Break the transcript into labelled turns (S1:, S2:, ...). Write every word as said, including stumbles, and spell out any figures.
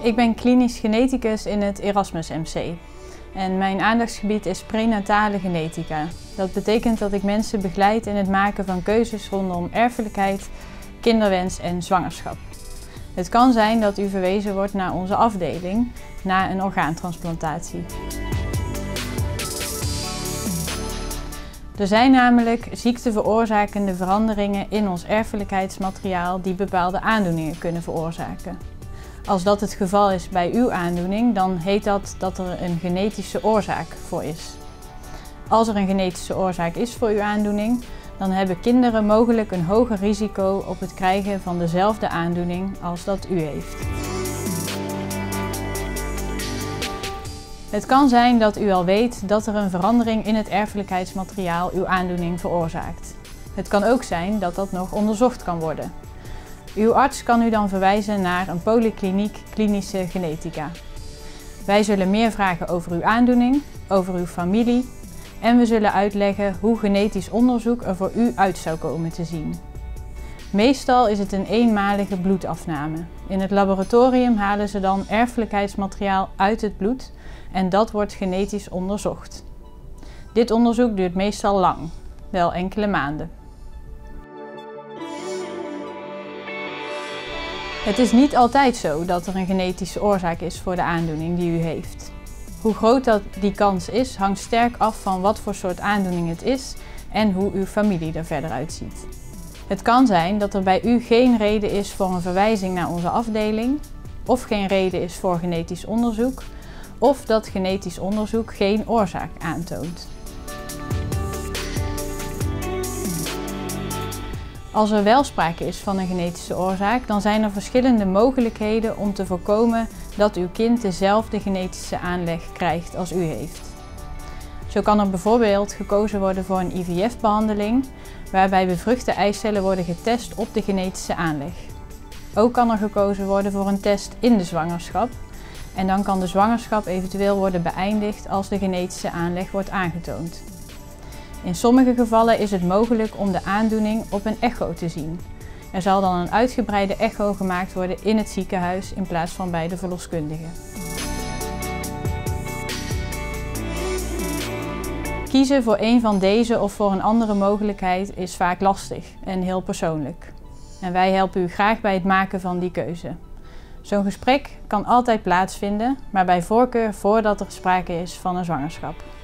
S1: Ik ben klinisch geneticus in het Erasmus M C en mijn aandachtsgebied is prenatale genetica. Dat betekent dat ik mensen begeleid in het maken van keuzes rondom erfelijkheid, kinderwens en zwangerschap. Het kan zijn dat u verwezen wordt naar onze afdeling na een orgaantransplantatie. Er zijn namelijk ziekteveroorzakende veranderingen in ons erfelijkheidsmateriaal die bepaalde aandoeningen kunnen veroorzaken. Als dat het geval is bij uw aandoening, dan heet dat dat er een genetische oorzaak voor is. Als er een genetische oorzaak is voor uw aandoening, dan hebben kinderen mogelijk een hoger risico op het krijgen van dezelfde aandoening als dat u heeft. Het kan zijn dat u al weet dat er een verandering in het erfelijkheidsmateriaal uw aandoening veroorzaakt. Het kan ook zijn dat dat nog onderzocht kan worden. Uw arts kan u dan verwijzen naar een polykliniek klinische genetica. Wij zullen meer vragen over uw aandoening, over uw familie en we zullen uitleggen hoe genetisch onderzoek er voor u uit zou komen te zien. Meestal is het een eenmalige bloedafname. In het laboratorium halen ze dan erfelijkheidsmateriaal uit het bloed en dat wordt genetisch onderzocht. Dit onderzoek duurt meestal lang, wel enkele maanden. Het is niet altijd zo dat er een genetische oorzaak is voor de aandoening die u heeft. Hoe groot dat die kans is, hangt sterk af van wat voor soort aandoening het is en hoe uw familie er verder uitziet. Het kan zijn dat er bij u geen reden is voor een verwijzing naar onze afdeling, of geen reden is voor genetisch onderzoek, of dat genetisch onderzoek geen oorzaak aantoont. Als er wel sprake is van een genetische oorzaak, dan zijn er verschillende mogelijkheden om te voorkomen dat uw kind dezelfde genetische aanleg krijgt als u heeft. Zo kan er bijvoorbeeld gekozen worden voor een I V F-behandeling, waarbij bevruchte eicellen worden getest op de genetische aanleg. Ook kan er gekozen worden voor een test in de zwangerschap en dan kan de zwangerschap eventueel worden beëindigd als de genetische aanleg wordt aangetoond. In sommige gevallen is het mogelijk om de aandoening op een echo te zien. Er zal dan een uitgebreide echo gemaakt worden in het ziekenhuis in plaats van bij de verloskundige. Kiezen voor een van deze of voor een andere mogelijkheid is vaak lastig en heel persoonlijk. En wij helpen u graag bij het maken van die keuze. Zo'n gesprek kan altijd plaatsvinden, maar bij voorkeur voordat er sprake is van een zwangerschap.